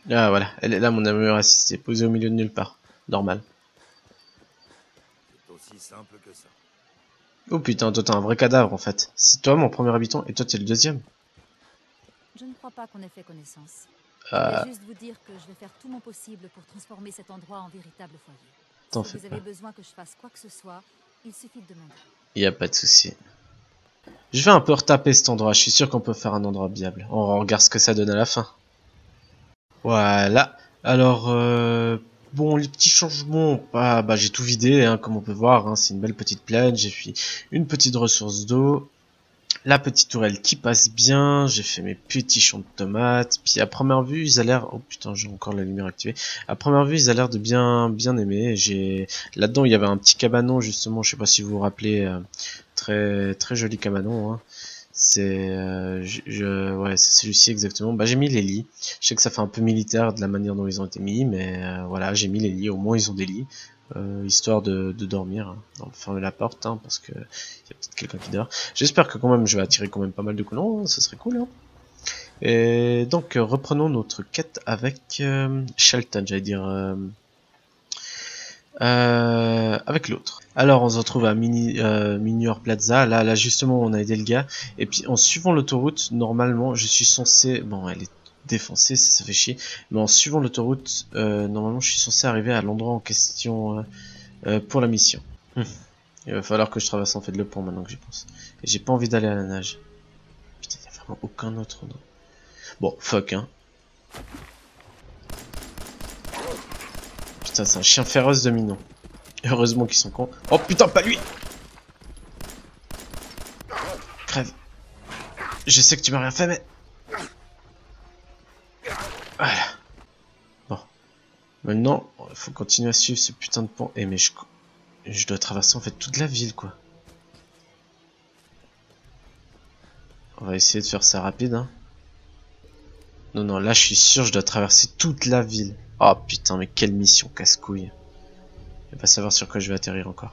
Ah voilà, elle est là mon armure assistée, posée au milieu de nulle part. Normal. C'est aussi simple que ça. Oh putain, toi t'es un vrai cadavre en fait. C'est toi mon premier habitant et toi t'es le deuxième. Je ne crois pas qu'on ait fait connaissance. Je Euh, voulais juste vous dire que je vais faire tout mon possible pour transformer cet endroit en véritable foyer. T'en Si fais vous pas. avez besoin que je fasse quoi que ce soit, il suffit de demander. Y a pas de souci. Je vais un peu retaper cet endroit, je suis sûr qu'on peut faire un endroit viable. On regarde ce que ça donne à la fin. Voilà. Alors, bon, les petits changements, bah j'ai tout vidé, hein, comme on peut voir, hein, c'est une belle petite plaine, j'ai fait une petite ressource d'eau, la petite tourelle qui passe bien, j'ai fait mes petits champs de tomates, puis à première vue, ils ont l'air, oh putain, j'ai encore la lumière activée, à première vue, ils ont l'air de bien aimer, là-dedans, il y avait un petit cabanon, justement, je sais pas si vous vous rappelez, très joli cabanon, hein. C'est ouais, c'est celui-ci exactement. Bah j'ai mis les lits. Je sais que ça fait un peu militaire de la manière dont ils ont été mis, mais voilà, j'ai mis les lits. Au moins ils ont des lits, histoire de dormir. Hein. On peut fermer la porte, hein, parce que y a peut-être quelqu'un qui dort. J'espère que quand même je vais attirer quand même pas mal de colons. Hein, ça serait cool. Hein. Et donc reprenons notre quête avec Shelton, j'allais dire. Avec l'autre. Alors on se retrouve à Minior Plaza. Là justement on a aidé le gars. Et puis en suivant l'autoroute, normalement je suis censé... Bon elle est défoncée, ça fait chier. Mais en suivant l'autoroute, normalement je suis censé arriver à l'endroit en question pour la mission. Il va falloir que je traverse en fait le pont maintenant que j'y pense. Et j'ai pas envie d'aller à la nage. Putain, y a vraiment aucun autre. Non. Bon, fuck hein. Putain, c'est un chien féroce de mignon. Heureusement qu'ils sont cons. Oh putain, pas lui! Crève. Je sais que tu m'as rien fait, mais... Voilà. Bon. Maintenant, il faut continuer à suivre ce putain de pont. Eh mais je dois traverser en fait toute la ville, quoi. On va essayer de faire ça rapide, hein. Non, là je suis sûr je dois traverser toute la ville. Oh putain, mais quelle mission casse-couille. Je vais pas savoir sur quoi je vais atterrir encore.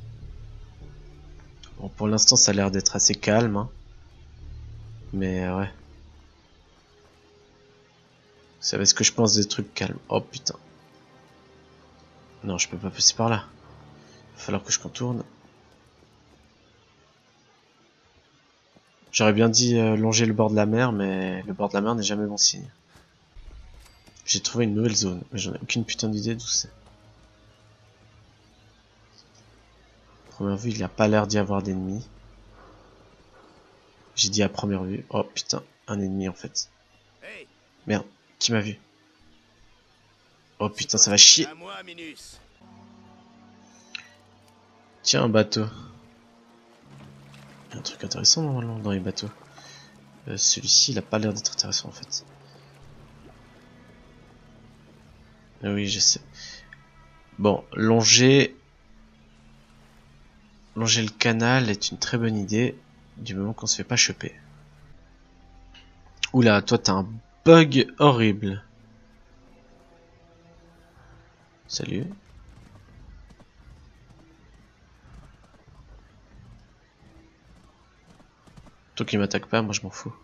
Bon, pour l'instant ça a l'air d'être assez calme, hein. Mais ouais. Vous savez ce que je pense des trucs calmes. Oh putain. Non, je peux pas passer par là. Il va falloir que je contourne. J'aurais bien dit longer le bord de la mer, mais le bord de la mer n'est jamais bon signe. J'ai trouvé une nouvelle zone, mais j'en ai aucune putain d'idée d'où c'est. À première vue, il n'y a pas l'air d'y avoir d'ennemis. J'ai dit à première vue. Oh putain, un ennemi en fait. Hey, Merde, qui m'a vu? Oh putain, ça va chier. à moi, Minus. Tiens, un bateau. Il y a un truc intéressant normalement dans les bateaux. Celui-ci, il a pas l'air d'être intéressant en fait. Ah oui, je sais. Bon, longer le canal est une très bonne idée, du moment qu'on se fait pas choper. Oula, toi t'as un bug horrible. Salut. Toi qui m'attaque pas, moi je m'en fous.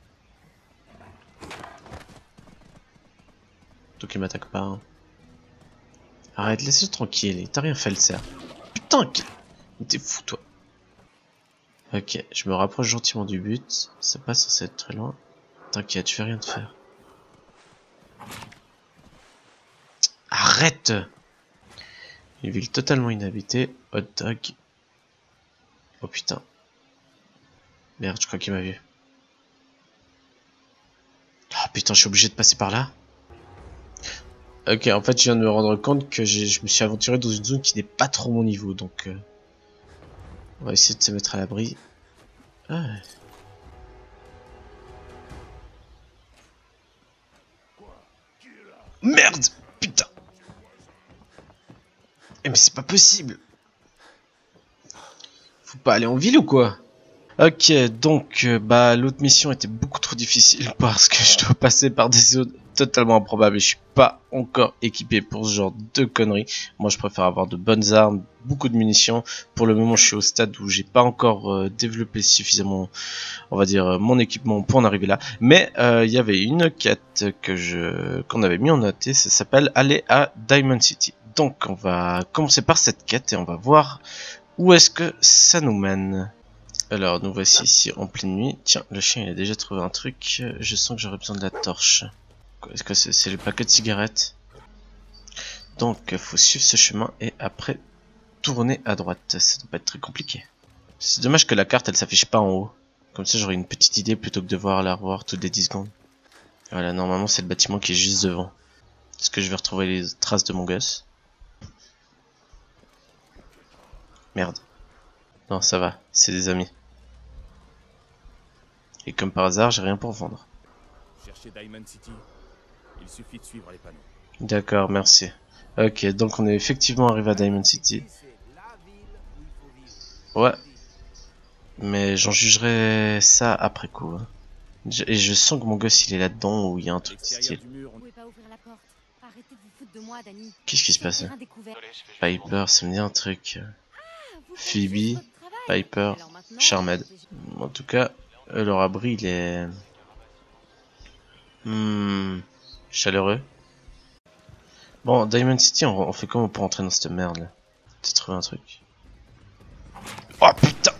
Toi qui m'attaque pas. Hein. Arrête, laisse-le tranquille, t'as rien fait le cerf. Putain, t'es fou toi. Ok, je me rapproche gentiment du but. C'est pas censé être très loin. T'inquiète, je vais rien te faire. Arrête! Une ville totalement inhabitée. Hot dog. Oh putain. Merde, je crois qu'il m'a vu. Ah putain, je suis obligé de passer par là. Ok, en fait, je viens de me rendre compte que je me suis aventuré dans une zone qui n'est pas trop mon niveau, donc... on va essayer de se mettre à l'abri. Ah. Merde! Putain! Eh mais c'est pas possible! Faut pas aller en ville ou quoi? Ok, donc bah l'autre mission était beaucoup trop difficile parce que je dois passer par des zones totalement improbable et je suis pas encore équipé pour ce genre de conneries. Moi je préfère avoir de bonnes armes, beaucoup de munitions. Pour le moment je suis au stade où j'ai pas encore développé suffisamment, on va dire, mon équipement pour en arriver là. Mais il y avait une quête qu'on avait mis en note et ça s'appelle aller à Diamond City. Donc on va commencer par cette quête et on va voir où est-ce que ça nous mène. Alors nous voici ici en pleine nuit. Tiens, le chien il a déjà trouvé un truc. Je sens que j'aurais besoin de la torche. Est-ce que c'est le paquet de cigarettes? Donc faut suivre ce chemin et après tourner à droite. Ça doit pas être très compliqué. C'est dommage que la carte elle s'affiche pas en haut. Comme ça j'aurai une petite idée plutôt que de la revoir toutes les 10 secondes. Voilà, normalement c'est le bâtiment qui est juste devant. Est-ce que je vais retrouver les traces de mon gosse? Merde. Non, ça va, c'est des amis. Et comme par hasard, j'ai rien pour vendre. Cherchez Diamond City. Il suffit de suivre les panneaux. D'accord, merci. Ok, donc on est effectivement arrivé à Diamond City. Ouais. Mais j'en jugerai ça après coup. Hein. Et je sens que mon gosse il est là-dedans ou il y a un truc style. Vous pouvez pas ouvrir la porte. Arrêtez de vous foutre de moi, Dani. Qu'est-ce qui se passe? Terrain découvert. Piper, ça me dit un truc. Vous faites Phoebe, juste votre travail. Piper, Alors maintenant, Charmed. En tout cas, leur abri il est... chaleureux. Bon, Diamond City, on fait comment pour entrer dans cette merde là? T'as trouvé un truc? Oh putain!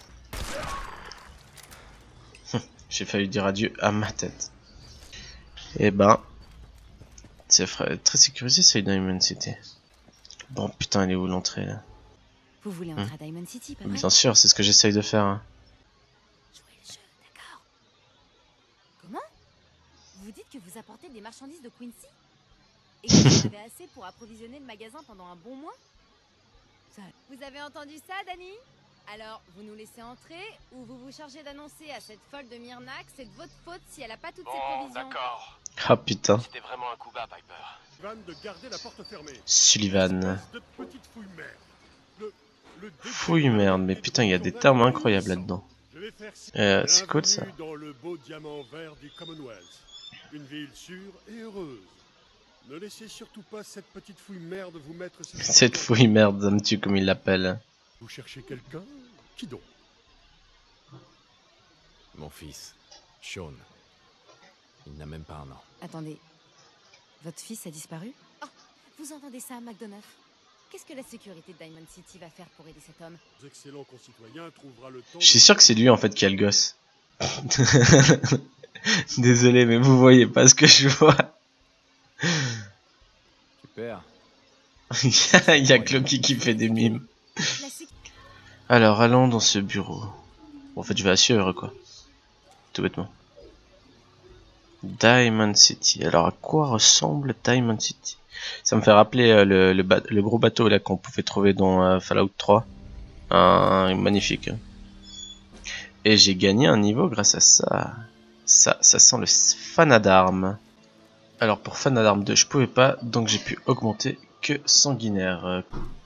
J'ai failli dire adieu à ma tête. Eh ben, c'est très sécurisé ça, Diamond City. Bon putain, elle est où l'entrée là? Vous voulez entrer à Diamond City, pas vrai? Bien sûr, c'est ce que j'essaye de faire. Hein. Jouez le jeu, d'accord. Comment? Vous dites que vous apportez des marchandises de Quincy? Et que vous avez assez pour approvisionner le magasin pendant un bon mois? Ça... Vous avez entendu ça, Dani? Alors, vous nous laissez entrer ou vous vous chargez d'annoncer à cette folle de Myrna que c'est de votre faute si elle a pas toutes ses provisions? D'accord. Ah putain. C'était vraiment un coup bas, Piper. De garder la porte fermée. Sullivan. De petite fouille merde. Fouille merde, mais putain, il y a des termes incroyables là-dedans. C'est cool ça. Dans le beau diamant vert du Commonwealth. Une ville sûre et heureuse. Ne laissez surtout pas cette petite fouille merde vous mettre... Cette fouille merde, ça me tue comme il l'appelle. Vous cherchez quelqu'un? Qui donc? Mon fils, Sean. Il n'a même pas un an. Attendez, votre fils a disparu? Oh, vous entendez ça, McDonough? Qu'est-ce que la sécurité de Diamond City va faire pour aider cet homme? Vos excellents concitoyens trouvera le temps... Je suis sûr que c'est lui en fait qui a le gosse. Désolé, mais vous voyez pas ce que je vois. Super. Il y a Clocky qui fait des mimes. Alors, allons dans ce bureau. En fait, je vais assurer quoi. Tout bêtement. Diamond City. Alors, à quoi ressemble Diamond City? Ça me fait rappeler le gros bateau là qu'on pouvait trouver dans Fallout 3. Magnifique. Et j'ai gagné un niveau grâce à ça. Ça sent le Fanadarm. Alors pour Fanadarm 2, je pouvais pas, donc j'ai pu augmenter que sanguinaire.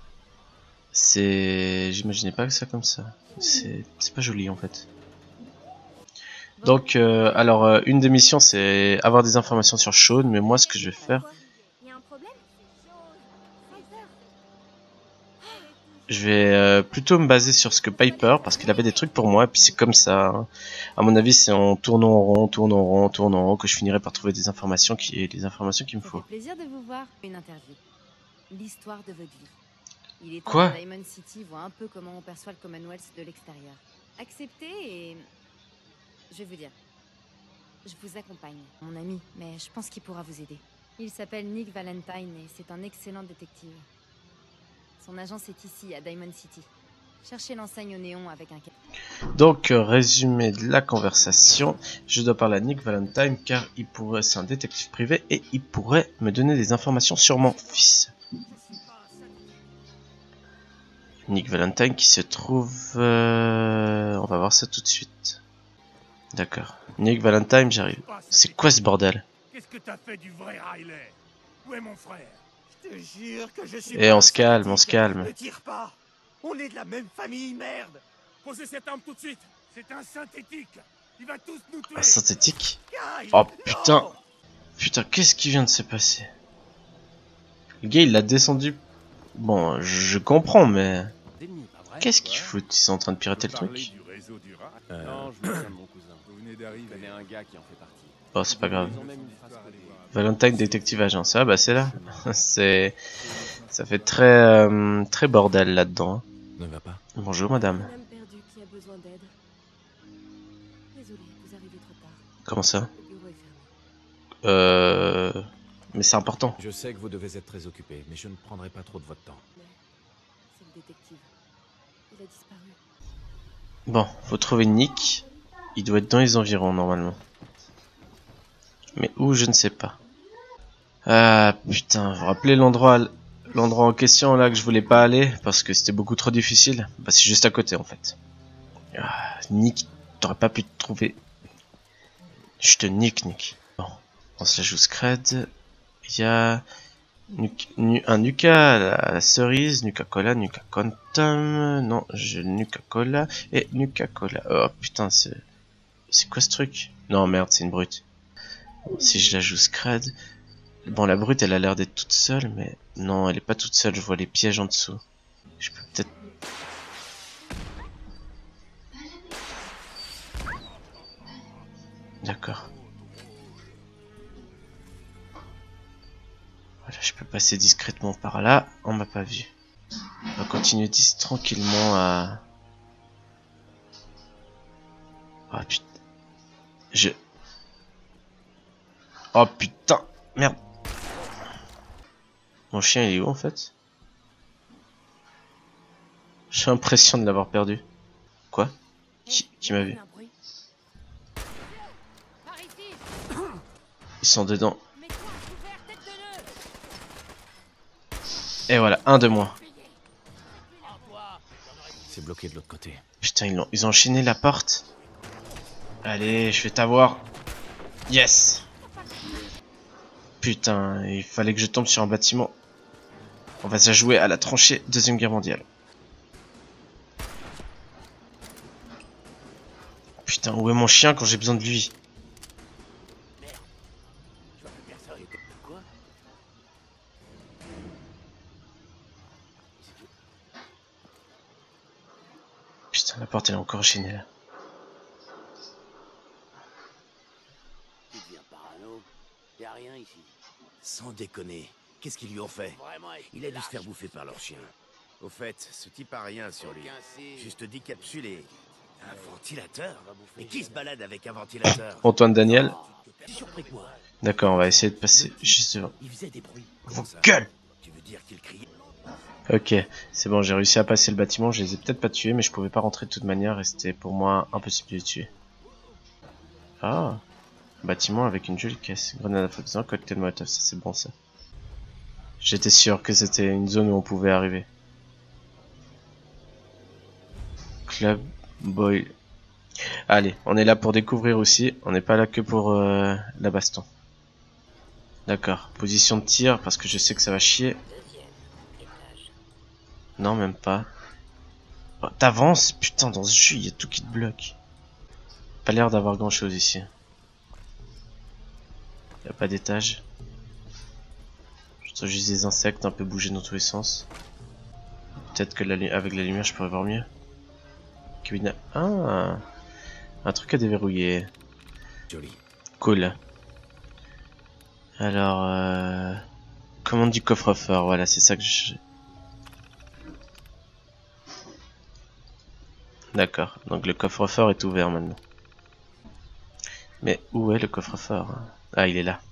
J'imaginais pas que ça comme ça. C'est pas joli en fait. Donc, alors une des missions c'est avoir des informations sur Sean, mais moi ce que je vais faire, je vais plutôt me baser sur ce que Piper, parce qu'il avait des trucs pour moi, et puis c'est comme ça. Hein. À mon avis, c'est en tournant en rond, tournant en rond, tournant en rond, que je finirai par trouver des informations qu'il me faut. Ça fait plaisir de vous voir. Une interview. L'histoire de votre vie. Il est temps Quoi? que Diamond City voit un peu comment on perçoit le Commonwealth de l'extérieur. Acceptez et... Je vais vous dire. Je vous accompagne, mon ami, mais je pense qu'il pourra vous aider. Il s'appelle Nick Valentine et c'est un excellent détective. Son agence est ici, à Diamond City. Cherchez l'enseigne au néon avec un... Donc, résumé de la conversation, je dois parler à Nick Valentine car c'est un détective privé et il pourrait me donner des informations sur mon fils. Nick Valentine qui se trouve... On va voir ça tout de suite. D'accord. Nick Valentine, j'arrive. C'est quoi ce bordel? Qu'est-ce que t'as fait du vrai Riley? Où est mon frère? Je te jure que je suis... Et on se calme, on se calme. Ne tire pas. On est de la même famille, merde. Posez cette arme tout de suite. C'est un synthétique. Il va tous nous tuer. Un synthétique? Kyle, Oh putain! non. Putain, qu'est-ce qui vient de se passer? Le gars, il l'a descendu. Bon, je comprends, mais... Qu'est-ce qu'ils foutent? Ils sont en train de pirater le truc? Non, je me tiens de mon cousin. Vous venez d'arriver. Je connais un gars qui en fait partie. Bon, c'est pas grave. Ils ont même une phrase codée. Valentine Detective Agence. Ah bah c'est là. C'est... Ça fait très bordel là-dedans. Ne va pas. Bonjour madame. Un homme perdu qui a besoin d'aide. Désolé, vous arrivez trop tard. Comment ça? Le bureau est fermé. Mais c'est important. Je sais que vous devez être très occupé, mais je ne prendrai pas trop de votre temps. Mais c'est le détective. Il a disparu. Bon, faut trouver Nick. Il doit être dans les environs normalement. Mais où, je ne sais pas. Ah putain, vous vous rappelez l'endroit en question là que je voulais pas aller parce que c'était beaucoup trop difficile? Bah c'est juste à côté en fait. Ah, Nick, t'aurais pas pu te trouver. Je te nique Nick. Bon, on se la joue scred. Il y a un Nuka à la cerise, Nuka Cola, Nuka Quantum, non, Nuka Cola et Nuka Cola. Oh putain, c'est quoi ce truc? Non merde, c'est une brute. Bon, si je la joue scred, bon la brute elle a l'air d'être toute seule, mais non elle est pas toute seule, je vois les pièges en dessous. Je peux peut-être... D'accord. Voilà, je peux passer discrètement par là, on m'a pas vu. On va continuer tranquillement à... Oh putain. Oh putain, merde. Mon chien il est où en fait? J'ai l'impression de l'avoir perdu. Quoi? Qui m'a vu? Ils sont dedans. Et voilà, un de moins. C'est bloqué de l'autre côté. Putain, ils ont enchaîné la porte. Allez, je vais t'avoir. Yes. Putain, il fallait que je tombe sur un bâtiment. On va se jouer à la tranchée Deuxième Guerre mondiale. Putain, où est mon chien quand j'ai besoin de lui? Putain, la porte elle est encore enchaînée là. Tu deviens parano. Y'a rien ici. Sans déconner, qu'est-ce qu'ils lui ont fait? Vraiment, Il a dû se faire bouffer par leur chien. Au fait, ce type a rien sur lui. Juste décapsulé. Un ventilateur? Mais qui se balade avec un ventilateur? Antoine Daniel. T'es surpris quoi? D'accord, on va essayer de passer juste devant. Il faisait des bruits. Vos gueules! Tu veux dire qu'il criait? Ok, c'est bon, j'ai réussi à passer le bâtiment. Je les ai peut-être pas tués, mais je pouvais pas rentrer de toute manière et c'était pour moi impossible de les tuer. Ah, bâtiment avec une jolie caisse. Grenade à foison, cocktail molotov, ça c'est bon ça. J'étais sûr que c'était une zone où on pouvait arriver. Club Boy. Allez, on est là pour découvrir aussi. On n'est pas là que pour la baston. D'accord, position de tir parce que je sais que ça va chier. Non, même pas. Oh, t'avances, putain, dans ce jeu, il y a tout qui te bloque. Pas l'air d'avoir grand chose ici. Y a pas d'étage. Je trouve juste des insectes un peu bougés dans tous les sens. Peut-être que avec la lumière, je pourrais voir mieux. Ah, un truc à déverrouiller. Joli. Cool. Alors, commande du coffre-fort, voilà, c'est ça que je... D'accord, donc le coffre-fort est ouvert maintenant. Mais où est le coffre-fort? Ah, il est là.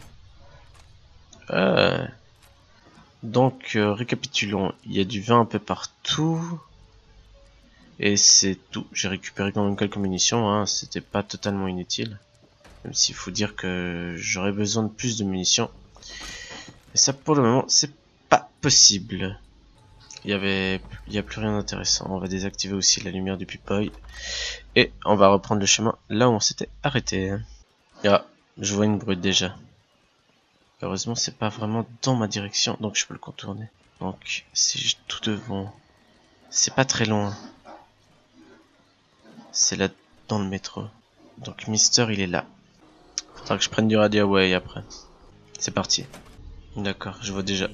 Donc, récapitulons. Il y a du vin un peu partout. Et c'est tout. J'ai récupéré quand même quelques munitions, hein. C'était pas totalement inutile. Même s'il faut dire que j'aurais besoin de plus de munitions. Mais ça, pour le moment, c'est pas possible. Il y a plus rien d'intéressant. On va désactiver aussi la lumière du Pupoy. Et on va reprendre le chemin là où on s'était arrêté. Ah, je vois une brute déjà. Heureusement, c'est pas vraiment dans ma direction, donc je peux le contourner. Donc, c'est tout devant. C'est pas très loin. C'est là dans le métro. Donc, Mister, il est là. Faudra que je prenne du Radiaway après. C'est parti. D'accord, je vois déjà.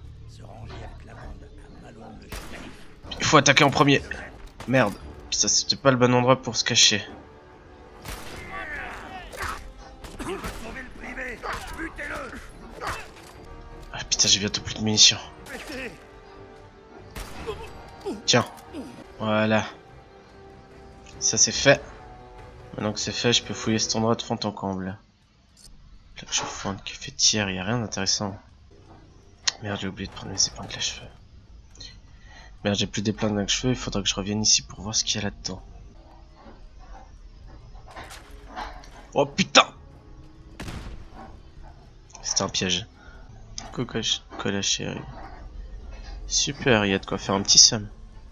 Il faut attaquer en premier. Merde, ça c'était pas le bon endroit pour se cacher. Ah putain, j'ai bientôt plus de munitions. Tiens, voilà. Ça c'est fait. Maintenant que c'est fait, je peux fouiller cet endroit de fond en comble. Plaque chauffante, cafetière, y a rien d'intéressant. Merde, j'ai oublié de prendre mes épingles à cheveux. Merde, j'ai plus d'épingles à cheveux, il faudra que je revienne ici pour voir ce qu'il y a là-dedans. Oh putain! C'était un piège. Cola chérie. Super, il y a de quoi faire un petit somme.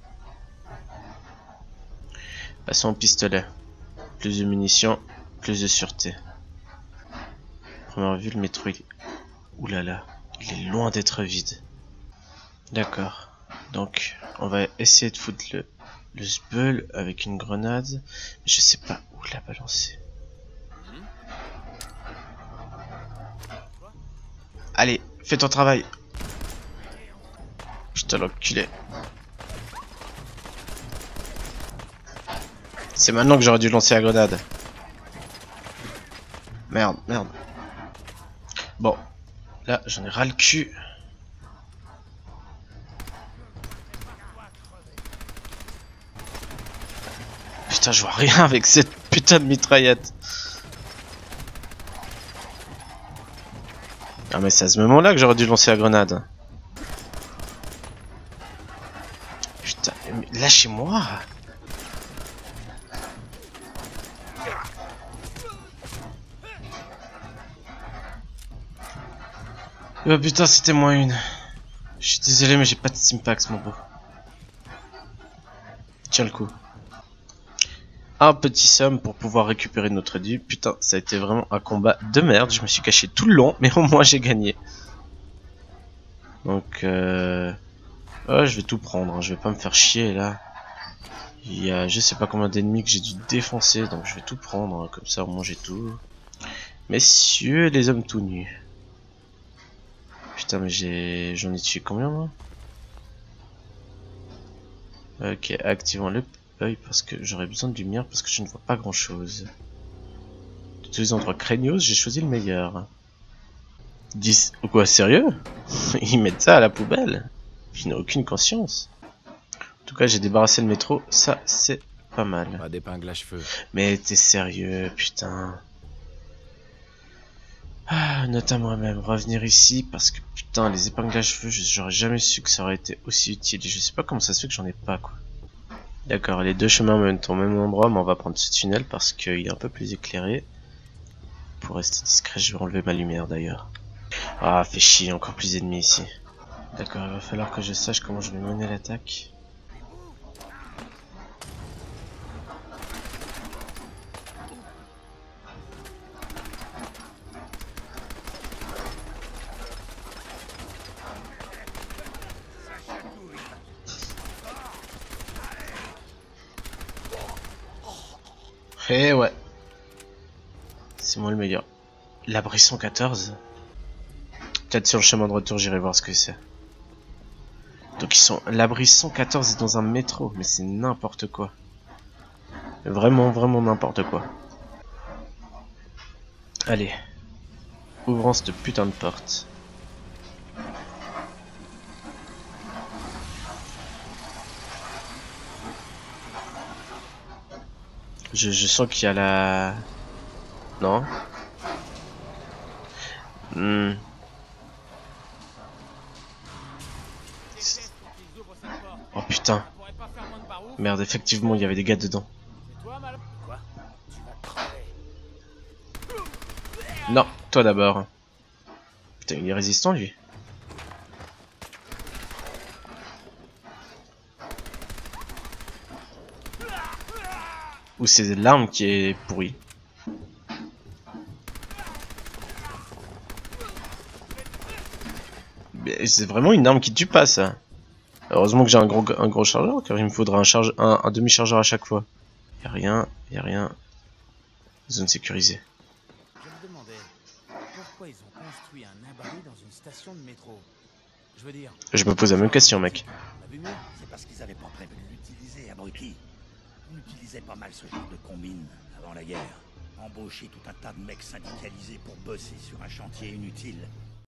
Passons au pistolet. Plus de munitions, plus de sûreté. Première vue, le métro, il est... Oulala, il est loin d'être vide. D'accord. Donc, on va essayer de foutre le sbeul avec une grenade. Mais je sais pas où la balancer. Allez, fais ton travail. Putain, l'enculé. C'est maintenant que j'aurais dû lancer la grenade. Merde, merde. Bon, là, j'en ai ras le cul. Putain, je vois rien avec cette putain de mitraillette. Ah mais c'est à ce moment-là que j'aurais dû lancer la grenade. Putain, mais lâchez-moi. Oh putain, c'était moins une. Je suis désolé mais j'ai pas de Stimpax mon beau. Tiens le coup. Un petit somme pour pouvoir récupérer notre dû. Putain, ça a été vraiment un combat de merde. Je me suis caché tout le long, mais au moins j'ai gagné. Donc, je vais tout prendre. Hein. Je vais pas me faire chier là. Il y a je sais pas combien d'ennemis que j'ai dû défoncer, donc je vais tout prendre. Hein. Comme ça, au moins j'ai tout. Messieurs, les hommes tout nus. Putain, mais j'en ai tué combien moi? Ok, activons le œil parce que j'aurais besoin de lumière parce que je ne vois pas grand chose. De tous les endroits craignos, j'ai choisi le meilleur. 10. Quoi, sérieux? Ils mettent ça à la poubelle? Je n'ai aucune conscience. En tout cas, j'ai débarrassé le métro, ça c'est pas mal. Pas d'épingle à cheveux. Mais t'es sérieux, putain. Ah, note à moi-même, revenir ici parce que putain, les épingles à cheveux, j'aurais jamais su que ça aurait été aussi utile. Et je sais pas comment ça se fait que j'en ai pas, quoi. D'accord, les deux chemins mènent au même endroit, mais on va prendre ce tunnel parce qu'il est un peu plus éclairé. Pour rester discret, je vais enlever ma lumière d'ailleurs. Ah, fait chier, encore plus d'ennemis ici. D'accord, il va falloir que je sache comment je vais mener l'attaque. Eh ouais. C'est moi le meilleur. L'abri 114. Peut-être sur le chemin de retour j'irai voir ce que c'est. Donc ils sont... L'abri 114 est dans un métro. Mais c'est n'importe quoi. Vraiment, vraiment n'importe quoi. Allez. Ouvrons cette putain de porte. Je sens qu'il y a la... Non. Oh putain. Merde, effectivement, il y avait des gars dedans. Non, toi d'abord. Putain, il est résistant lui. Ou c'est l'arme qui est pourrie. C'est vraiment une arme qui tue pas ça. Heureusement que j'ai un gros chargeur car il me faudra un demi-chargeur à chaque fois. Y'a rien, y'a rien. Zone sécurisée. Je me demandais, pourquoi ils ont construit un abri dans une station de métro? Je veux dire... Je me pose la même question, mec. On a vu mieux. C'est parce qu'ils avaient pas prévu de l'utiliser, abruti. On utilisait pas mal ce genre de combine avant la guerre. Embaucher tout un tas de mecs syndicalisés pour bosser sur un chantier inutile.